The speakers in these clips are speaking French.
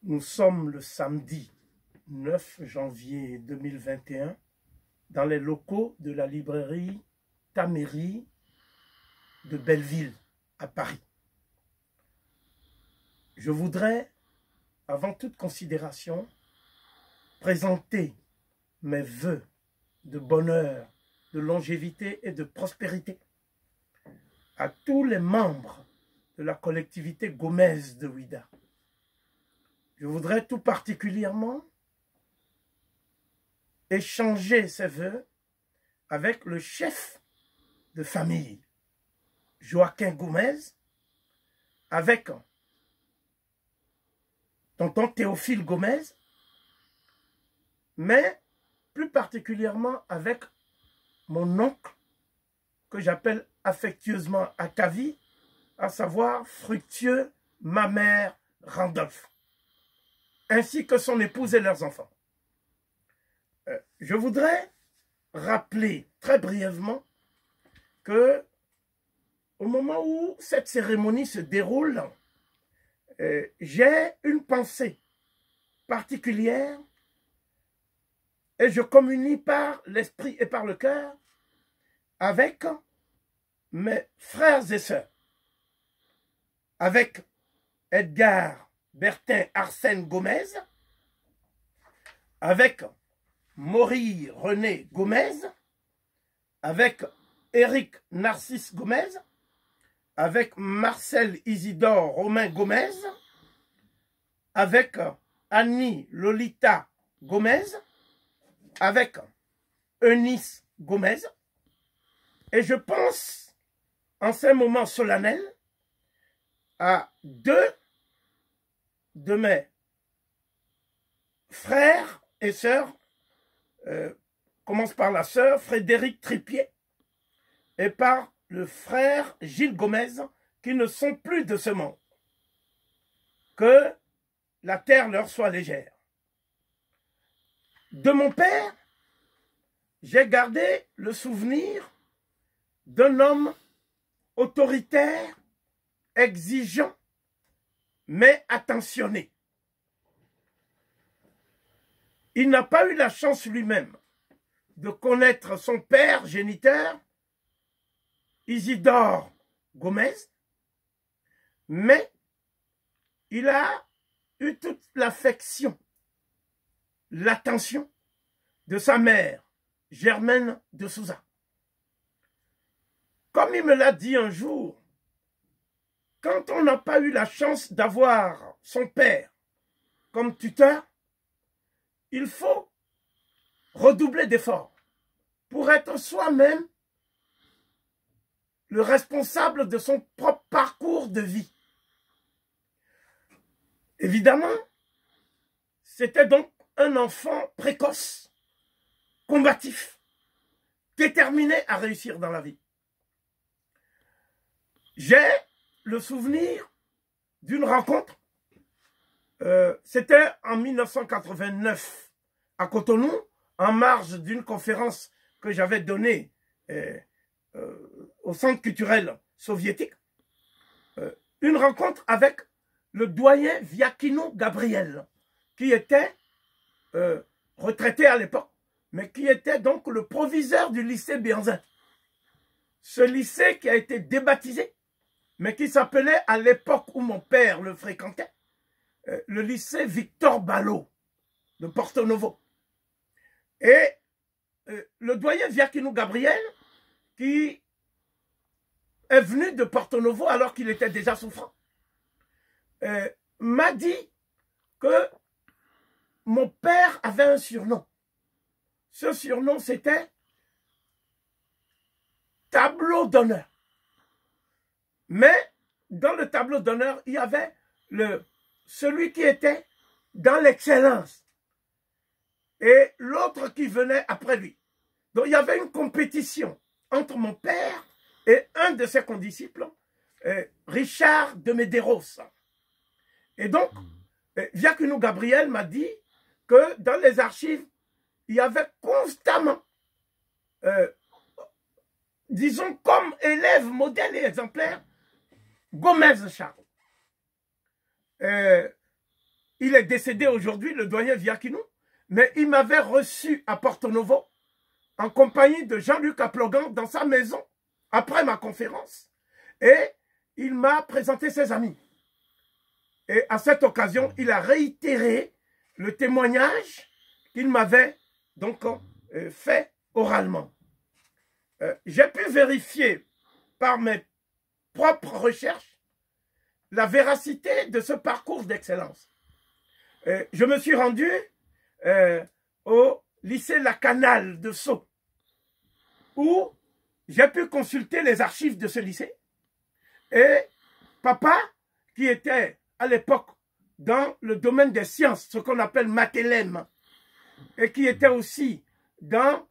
Nous sommes le samedi 9 janvier 2021 dans les locaux de la librairie Taméry de Belleville à Paris. Je voudrais, avant toute considération, présenter mes vœux de bonheur, de longévité et de prospérité à tous les membres de la collectivité Gomez de Ouidah. Je voudrais tout particulièrement échanger ces vœux avec le chef de famille, Joaquin Gomez, avec tonton Théophile Gomez, mais plus particulièrement avec mon oncle, que j'appelle affectueusement Akavi, à savoir Fructueux Mamère Randolph, ainsi que son épouse et leurs enfants. Je voudrais rappeler très brièvement que au moment où cette cérémonie se déroule, j'ai une pensée particulière et je communie par l'esprit et par le cœur avec mes frères et sœurs, avec Edgar Bertin Arsène Gomez, avec Maury René Gomez, avec Éric Narcisse Gomez, avec Marcel Isidore Romain Gomez, avec Annie Lolita Gomez, avec Eunice Gomez, et je pense en ces moments solennels à deux de mes frères et sœurs, commence par la sœur Frédéric Tripier et par le frère Gilles Gomez, qui ne sont plus de ce monde. Que la terre leur soit légère. De mon père, j'ai gardé le souvenir d'un homme autoritaire, exigeant, mais attentionné. Il n'a pas eu la chance lui-même de connaître son père géniteur, Isidore Gomez, mais il a eu toute l'affection, l'attention de sa mère, Germaine de Souza. Comme il me l'a dit un jour, quand on n'a pas eu la chance d'avoir son père comme tuteur, il faut redoubler d'efforts pour être soi-même le responsable de son propre parcours de vie. Évidemment, c'était donc un enfant précoce, combatif, déterminé à réussir dans la vie. J'ai le souvenir d'une rencontre, c'était en 1989 à Cotonou, en marge d'une conférence que j'avais donnée au Centre culturel soviétique, une rencontre avec le doyen Viaquino Gabriel, qui était retraité à l'époque, mais qui était donc le proviseur du lycée Bianzin. Ce lycée qui a été débaptisé, mais qui s'appelait à l'époque où mon père le fréquentait, le lycée Victor Ballot de Porto Novo. Et le doyen Viaquino Gabriel, qui est venu de Porto Novo alors qu'il était déjà souffrant, m'a dit que mon père avait un surnom. Ce surnom, c'était tableau d'honneur. Mais dans le tableau d'honneur, il y avait celui qui était dans l'excellence et l'autre qui venait après lui. Donc il y avait une compétition entre mon père et un de ses condisciples, Richard de Medeiros. Et donc, Viaquino Gabriel m'a dit que dans les archives, il y avait constamment, disons, comme élève, modèle et exemplaire, Gomez Charles. il est décédé aujourd'hui, le doyen Viakinou, mais il m'avait reçu à Porto Novo en compagnie de Jean-Luc Aplogan dans sa maison après ma conférence. Et il m'a présenté ses amis. Et à cette occasion, il a réitéré le témoignage qu'il m'avait donc fait oralement. J'ai pu vérifier par mes propres recherches la véracité de ce parcours d'excellence. Je me suis rendu au lycée La Canale de Sceaux, où j'ai pu consulter les archives de ce lycée. Et papa, qui était à l'époque dans le domaine des sciences, ce qu'on appelle Matélème, et qui était aussi dans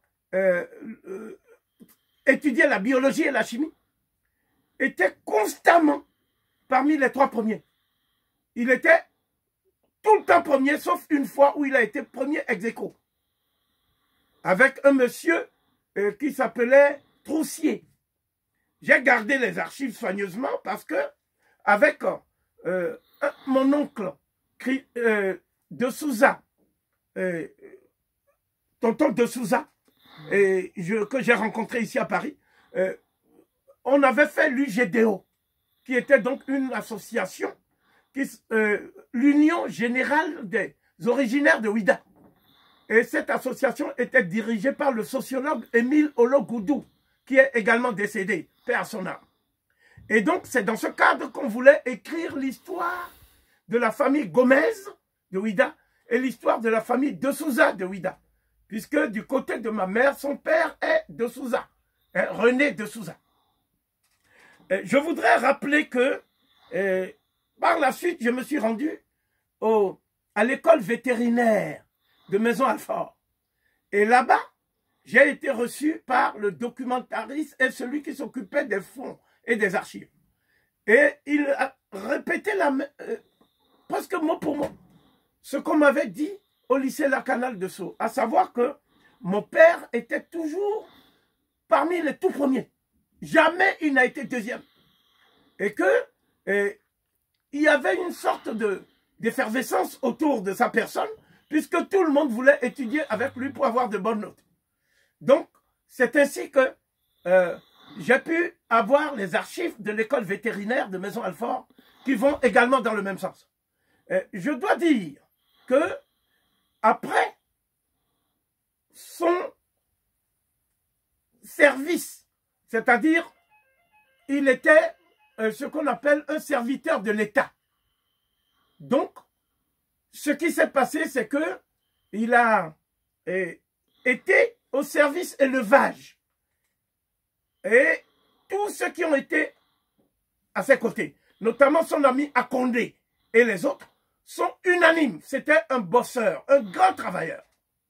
étudier la biologie et la chimie, était constamment parmi les 3 premiers. Il était tout le temps premier, sauf une fois où il a été premier ex aequo, avec un monsieur qui s'appelait Troussier. J'ai gardé les archives soigneusement parce que, avec mon oncle de Souza, tonton de Souza, que j'ai rencontré ici à Paris, on avait fait l'UGDO, qui était donc une association, l'Union Générale des Originaires de Ouida. Et cette association était dirigée par le sociologue Émile Ologoudou, qui est également décédé, paix à son âme. Et donc, c'est dans ce cadre qu'on voulait écrire l'histoire de la famille Gomez de Ouida et l'histoire de la famille de Souza de Ouida. Puisque du côté de ma mère, son père est de Souza, René de Souza. Je voudrais rappeler que par la suite, je me suis rendu à l'école vétérinaire de Maison-Alfort. Et là-bas, j'ai été reçu par le documentariste et celui qui s'occupait des fonds et des archives. Et il a répété presque mot pour mot ce qu'on m'avait dit au lycée La Canale de Sceaux, à savoir que mon père était toujours parmi les tout premiers. Jamais il n'a été deuxième. Et que il y avait une sorte d'effervescence autour de sa personne, puisque tout le monde voulait étudier avec lui pour avoir de bonnes notes. Donc, c'est ainsi que j'ai pu avoir les archives de l'école vétérinaire de Maison-Alfort qui vont également dans le même sens. Je dois dire que après son service, c'est-à-dire il était ce qu'on appelle un serviteur de l'État. Donc, ce qui s'est passé, c'est que il a été au service élevage. Et tous ceux qui ont été à ses côtés, notamment son ami Akondé et les autres, sont unanimes. C'était un bosseur, un grand travailleur.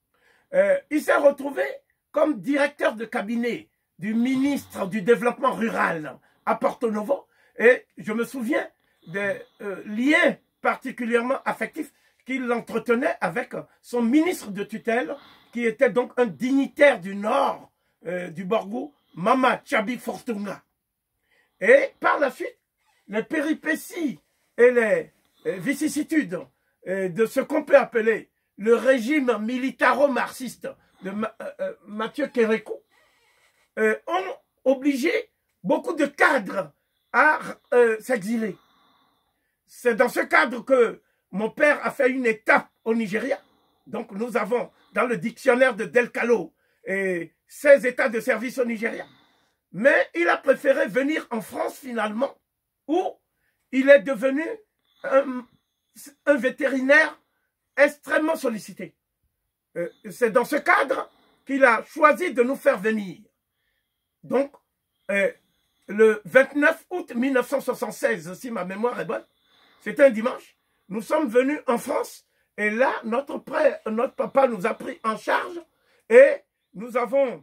Il s'est retrouvé comme directeur de cabinet du ministre du Développement rural à Porto Novo. Et je me souviens des liens particulièrement affectifs qu'il entretenait avec son ministre de tutelle, qui était donc un dignitaire du nord du Borgou, Mama Chabi Fortunga. Et par la suite, les péripéties et les vicissitudes de ce qu'on peut appeler le régime militaro-marxiste de Mathieu Kérékou ont obligé beaucoup de cadres à s'exiler. C'est dans ce cadre que mon père a fait une étape au Nigeria. Donc nous avons dans le dictionnaire de Del Calo 16 états de service au Nigeria. Mais il a préféré venir en France finalement, où il est devenu un vétérinaire extrêmement sollicité. C'est dans ce cadre qu'il a choisi de nous faire venir. Donc, le 29 août 1976, si ma mémoire est bonne, c'était un dimanche, nous sommes venus en France et là, notre papa nous a pris en charge et nous avons,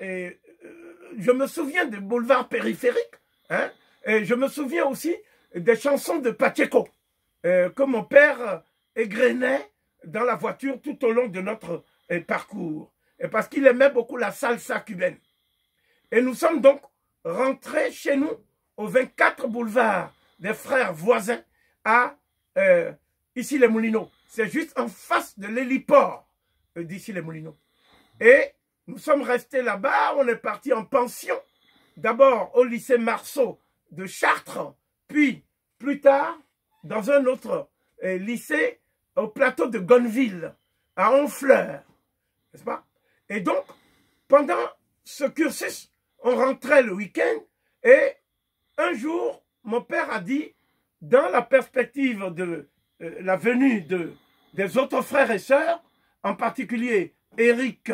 je me souviens des boulevards périphériques, hein, et je me souviens aussi des chansons de Pacheco que mon père égrenait dans la voiture tout au long de notre parcours. Et parce qu'il aimait beaucoup la salsa cubaine. Et nous sommes donc rentrés chez nous au 24 boulevard des Frères Voisins à ici les Moulineaux. c'est juste en face de l'héliport d'ici les Moulineaux. Et nous sommes restés là-bas, on est parti en pension, d'abord au lycée Marceau de Chartres, puis plus tard dans un autre lycée au plateau de Gonneville, à Honfleur, n'est-ce pas? Et donc, pendant ce cursus, on rentrait le week-end et un jour, mon père a dit, dans la perspective de la venue des autres frères et sœurs, en particulier Eric,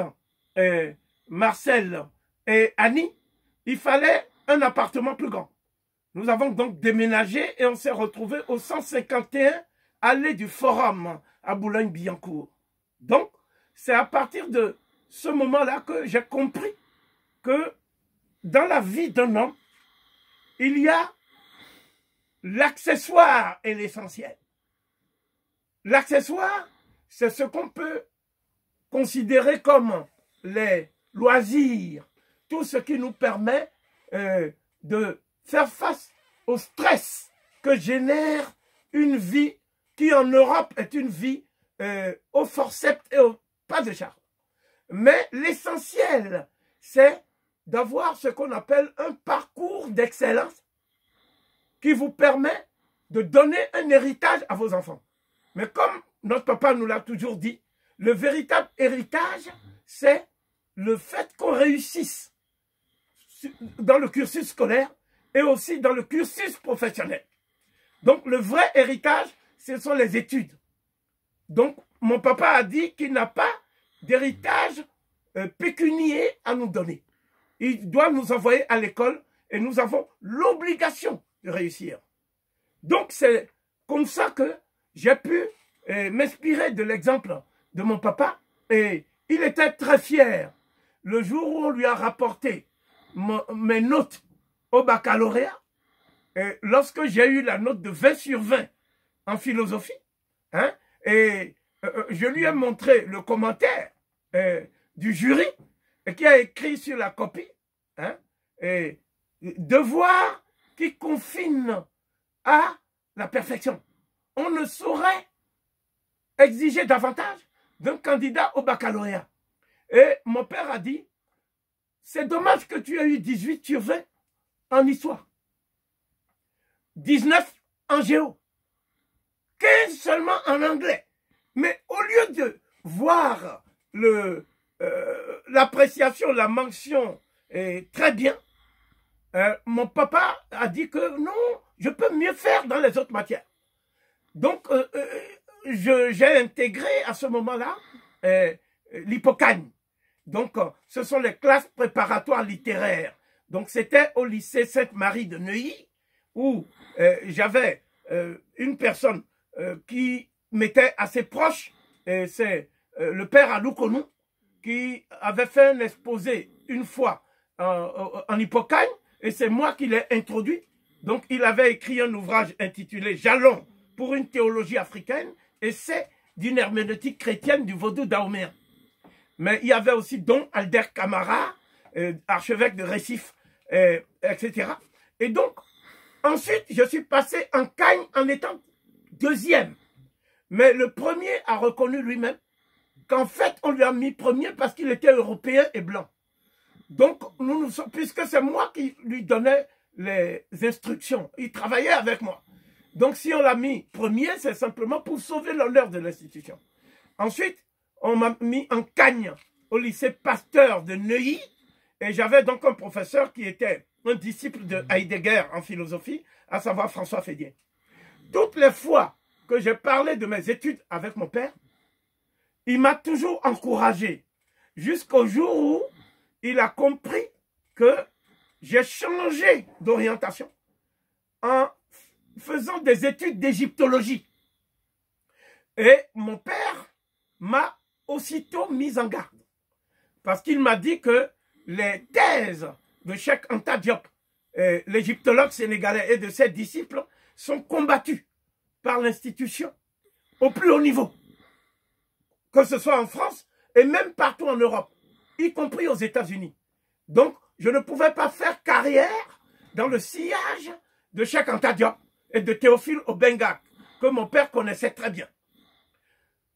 Marcel et Annie, il fallait un appartement plus grand. Nous avons donc déménagé et on s'est retrouvé au 151 allée du Forum à Boulogne-Billancourt. Donc, c'est à partir de ce moment-là que j'ai compris que dans la vie d'un homme, il y a l'accessoire et l'essentiel. L'accessoire, c'est ce qu'on peut considérer comme les loisirs, tout ce qui nous permet de faire face au stress que génère une vie qui en Europe est une vie au forceps et au pas de charge. Mais l'essentiel, c'est d'avoir ce qu'on appelle un parcours d'excellence qui vous permet de donner un héritage à vos enfants. Mais comme notre papa nous l'a toujours dit, le véritable héritage, c'est le fait qu'on réussisse dans le cursus scolaire et aussi dans le cursus professionnel. Donc le vrai héritage, ce sont les études. Donc mon papa a dit qu'il n'a pas d'héritage pécunier à nous donner. Il doit nous envoyer à l'école et nous avons l'obligation de réussir. Donc c'est comme ça que j'ai pu m'inspirer de l'exemple de mon papa et il était très fier. Le jour où on lui a rapporté mes notes au baccalauréat, lorsque j'ai eu la note de 20 sur 20 en philosophie, hein, et je lui ai montré le commentaire du jury qui a écrit sur la copie, hein, devoir qui confine à la perfection. On ne saurait exiger davantage d'un candidat au baccalauréat. Et mon père a dit, c'est dommage que tu aies eu 18 sur 20 en histoire, 19 en géo, 15 seulement en anglais. Mais au lieu de voir l'appréciation, la mention très bien, mon papa a dit que non, je peux mieux faire dans les autres matières. Donc, j'ai intégré à ce moment-là l'Hippocagne. Donc, ce sont les classes préparatoires littéraires. Donc, c'était au lycée Sainte-Marie de Neuilly où j'avais une personne qui m'était assez proche. C'est le père Aloukonou qui avait fait un exposé une fois en Hippocagne et c'est moi qui l'ai introduit. Donc, il avait écrit un ouvrage intitulé « Jalons pour une théologie africaine » et c'est d'une herméneutique chrétienne du vaudou dahoméen. Mais il y avait aussi Don Alder Camara, archevêque de Récif, etc. Et donc, ensuite, je suis passé en Cagne en étant deuxième. Mais le premier a reconnu lui-même qu'en fait, on lui a mis premier parce qu'il était européen et blanc. Donc, puisque c'est moi qui lui donnais les instructions, il travaillait avec moi. Donc, si on l'a mis premier, c'est simplement pour sauver l'honneur de l'institution. Ensuite, on m'a mis en Cagne au lycée Pasteur de Neuilly. Et j'avais donc un professeur qui était un disciple de Heidegger en philosophie, à savoir François Fédier. Toutes les fois que j'ai parlé de mes études avec mon père, il m'a toujours encouragé jusqu'au jour où il a compris que j'ai changé d'orientation en faisant des études d'égyptologie. Et mon père m'a aussitôt mis en garde. Parce qu'il m'a dit que les thèses de Cheikh Anta Diop, l'égyptologue sénégalais et de ses disciples, sont combattues par l'institution au plus haut niveau. Que ce soit en France et même partout en Europe, y compris aux États-Unis. Donc, je ne pouvais pas faire carrière dans le sillage de Cheikh Anta Diop et de Théophile Obenga, que mon père connaissait très bien.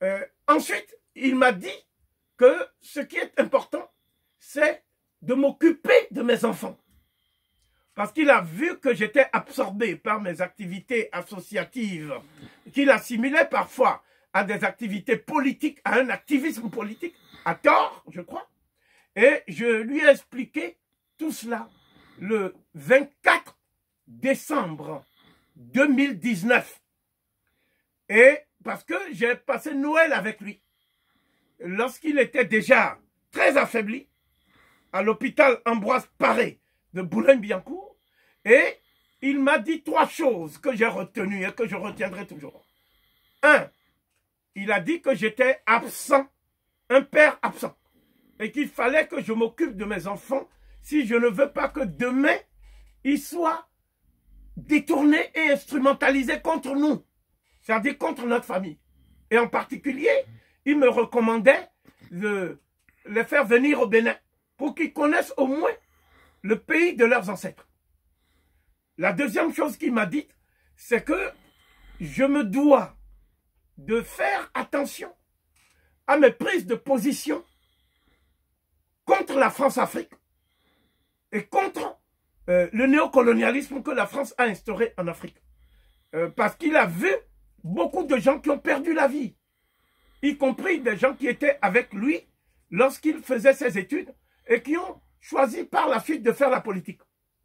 Ensuite, il m'a dit que ce qui est important, c'est de m'occuper de mes enfants. Parce qu'il a vu que j'étais absorbé par mes activités associatives, qu'il assimilait parfois à des activités politiques, à un activisme politique, à tort, je crois. Et je lui ai expliqué tout cela le 24 décembre 2019. Et parce que j'ai passé Noël avec lui, lorsqu'il était déjà très affaibli, à l'hôpital Ambroise Paré de Boulogne-Billancourt, et il m'a dit 3 choses que j'ai retenues et que je retiendrai toujours. 1, il a dit que j'étais absent, un père absent, et qu'il fallait que je m'occupe de mes enfants si je ne veux pas que demain, ils soient détournés et instrumentalisés contre nous, c'est-à-dire contre notre famille. Et en particulier, il me recommandait de les faire venir au Bénin pour qu'ils connaissent au moins le pays de leurs ancêtres. La deuxième chose qu'il m'a dit, c'est que je me dois de faire attention à mes prises de position contre la France-Afrique et contre le néocolonialisme que la France a instauré en Afrique. Parce qu'il a vu beaucoup de gens qui ont perdu la vie, y compris des gens qui étaient avec lui lorsqu'il faisait ses études et qui ont choisi par la suite de faire la politique.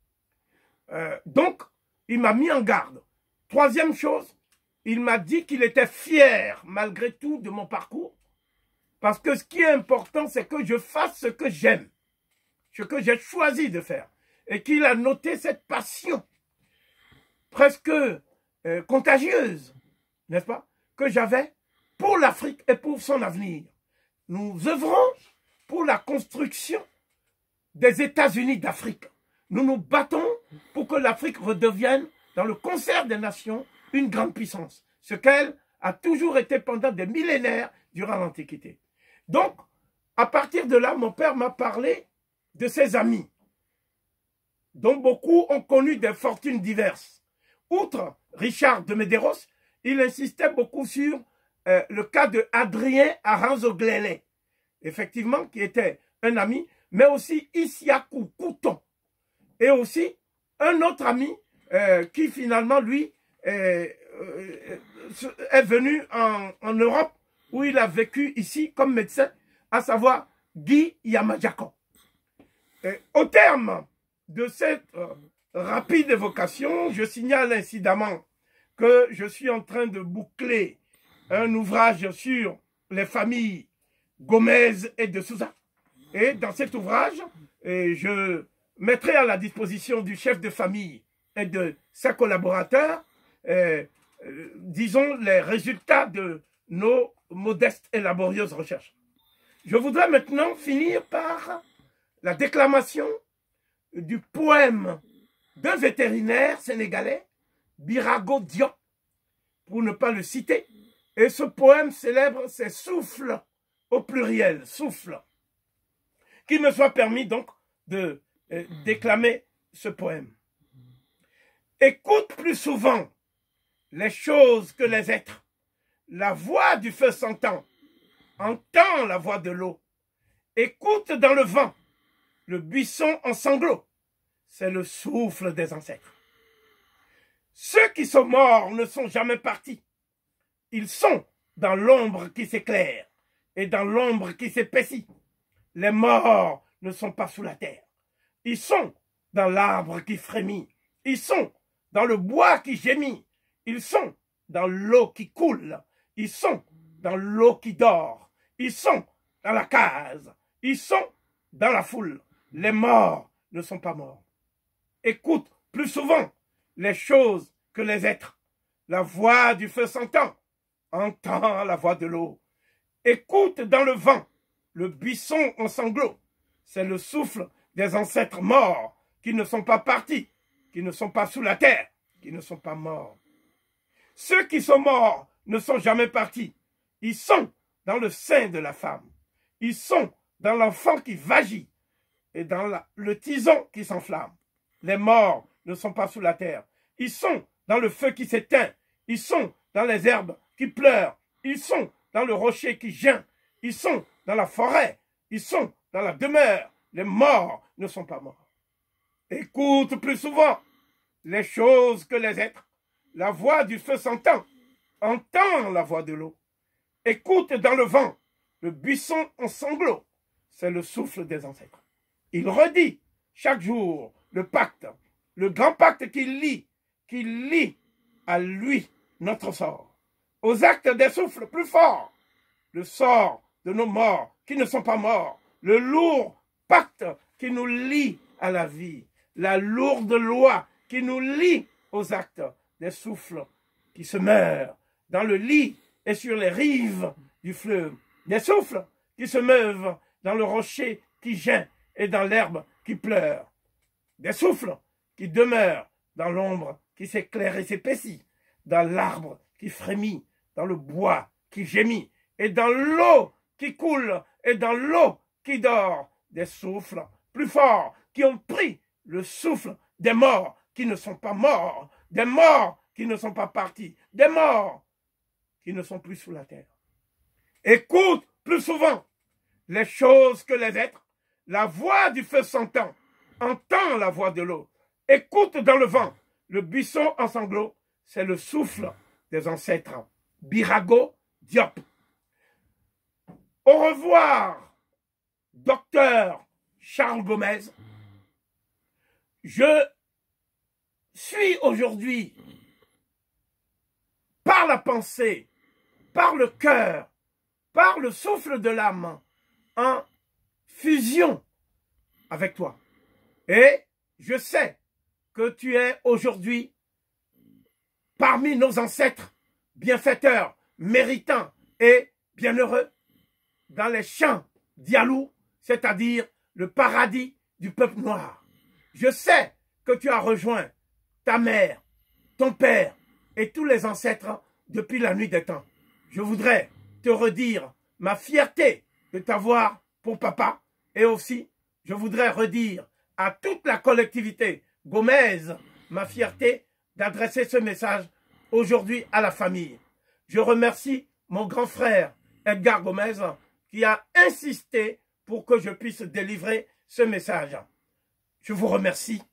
Donc, il m'a mis en garde. Troisième chose, il m'a dit qu'il était fier, malgré tout, de mon parcours. Parce que ce qui est important, c'est que je fasse ce que j'aime, ce que j'ai choisi de faire. Et qu'il a noté cette passion presque contagieuse, n'est-ce pas, que j'avais pour l'Afrique et pour son avenir. Nous œuvrons pour la construction des États-Unis d'Afrique. Nous nous battons pour que l'Afrique redevienne, dans le concert des nations, une grande puissance. Ce qu'elle a toujours été pendant des millénaires durant l'Antiquité. Donc, à partir de là, mon père m'a parlé de ses amis, dont beaucoup ont connu des fortunes diverses. Outre Richard de Medeiros, il insistait beaucoup sur le cas de Adrien Aranzo-Glélé, effectivement, qui était un ami, mais aussi Isiakou Couton, et aussi un autre ami qui finalement, lui, est venu en Europe, où il a vécu ici comme médecin, à savoir Guy Yamadjakon. Au terme de cette rapide évocation, je signale incidemment que je suis en train de boucler un ouvrage sur les familles Gomez et de Souza. Et dans cet ouvrage, je mettrai à la disposition du chef de famille et de ses collaborateurs, disons, les résultats de nos modestes et laborieuses recherches. Je voudrais maintenant finir par la déclamation du poème d'un vétérinaire sénégalais, Birago Diop, pour ne pas le citer. Et ce poème célèbre ses souffles au pluriel, souffle. Qu'il me soit permis donc de déclamer ce poème. Écoute plus souvent les choses que les êtres. La voix du feu s'entend, entend la voix de l'eau. Écoute dans le vent, le buisson en sanglots. C'est le souffle des ancêtres. Ceux qui sont morts ne sont jamais partis. Ils sont dans l'ombre qui s'éclaire et dans l'ombre qui s'épaissit. Les morts ne sont pas sous la terre. Ils sont dans l'arbre qui frémit. Ils sont dans le bois qui gémit. Ils sont dans l'eau qui coule. Ils sont dans l'eau qui dort. Ils sont dans la case. Ils sont dans la foule. Les morts ne sont pas morts. Écoute plus souvent les choses que les êtres. La voix du feu s'entend. Entends la voix de l'eau. Écoute dans le vent le buisson en sanglots. C'est le souffle des ancêtres morts qui ne sont pas partis, qui ne sont pas sous la terre, qui ne sont pas morts. Ceux qui sont morts ne sont jamais partis. Ils sont dans le sein de la femme. Ils sont dans l'enfant qui vagit et dans le tison qui s'enflamme. Les morts ne sont pas sous la terre. Ils sont dans le feu qui s'éteint. Ils sont dans les herbes qui pleurent. Ils sont dans le rocher qui geint. Ils sont dans la forêt. Ils sont dans la demeure. Les morts ne sont pas morts. Écoute plus souvent les choses que les êtres. La voix du feu s'entend. Entends la voix de l'eau. Écoute dans le vent. Le buisson en sanglots. C'est le souffle des ancêtres. Il redit chaque jour le pacte, le grand pacte qui lie à lui notre sort. Aux actes des souffles plus forts, le sort de nos morts qui ne sont pas morts, le lourd pacte qui nous lie à la vie, la lourde loi qui nous lie aux actes des souffles qui se meurent dans le lit et sur les rives du fleuve, des souffles qui se meuvent dans le rocher qui geint et dans l'herbe qui pleure, des souffles qui demeurent dans l'ombre qui s'éclaire et s'épaissit, dans l'arbre qui frémit, dans le bois qui gémit, et dans l'eau qui coule, et dans l'eau qui dort, des souffles plus forts qui ont pris le souffle des morts qui ne sont pas morts, des morts qui ne sont pas partis, des morts qui ne sont plus sous la terre. Écoute plus souvent les choses que les êtres, la voix du feu s'entend, entend la voix de l'eau, écoute dans le vent, le buisson en sanglots, c'est le souffle des ancêtres. Birago Diop. Au revoir, docteur Charles Gomez. Je suis aujourd'hui, par la pensée, par le cœur, par le souffle de l'âme, en fusion avec toi. Et je sais que tu es aujourd'hui parmi nos ancêtres bienfaiteurs, méritants et bienheureux dans les champs d'Yalou, c'est-à-dire le paradis du peuple noir. Je sais que tu as rejoint ta mère, ton père et tous les ancêtres depuis la nuit des temps. Je voudrais te redire ma fierté de t'avoir pour papa et aussi je voudrais redire à toute la collectivité Gomez ma fierté d'adresser ce message aujourd'hui à la famille. Je remercie mon grand frère Edgar Gomez qui a insisté pour que je puisse délivrer ce message. Je vous remercie